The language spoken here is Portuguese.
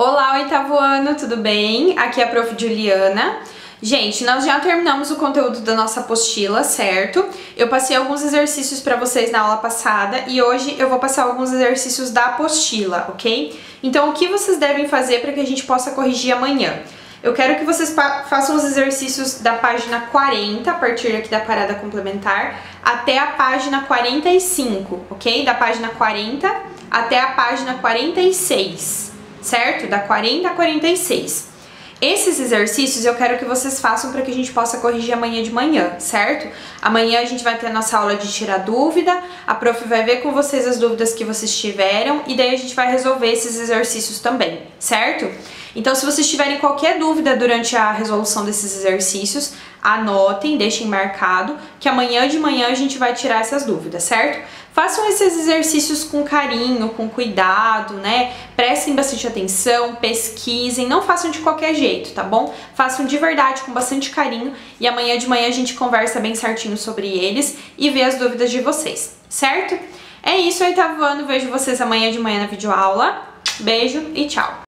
Olá, oitavo ano, tudo bem? Aqui é a Prof. Juliana. Gente, nós já terminamos o conteúdo da nossa apostila, certo? Eu passei alguns exercícios para vocês na aula passada e hoje eu vou passar alguns exercícios da apostila, ok? Então, o que vocês devem fazer para que a gente possa corrigir amanhã? Eu quero que vocês façam os exercícios da página 40, a partir aqui da parada complementar, até a página 45, ok? Da página 40 até a página 46, certo? Da 40 a 46. Esses exercícios eu quero que vocês façam para que a gente possa corrigir amanhã de manhã, certo? Amanhã a gente vai ter a nossa aula de tirar dúvida, a prof vai ver com vocês as dúvidas que vocês tiveram e daí a gente vai resolver esses exercícios também, certo? Então, se vocês tiverem qualquer dúvida durante a resolução desses exercícios, anotem, deixem marcado, que amanhã de manhã a gente vai tirar essas dúvidas, certo? Façam esses exercícios com carinho, com cuidado, né? Prestem bastante atenção, pesquisem, não façam de qualquer jeito, tá bom? Façam de verdade, com bastante carinho, e amanhã de manhã a gente conversa bem certinho sobre eles e vê as dúvidas de vocês, certo? É isso, oitavo ano, vejo vocês amanhã de manhã na videoaula. Beijo e tchau!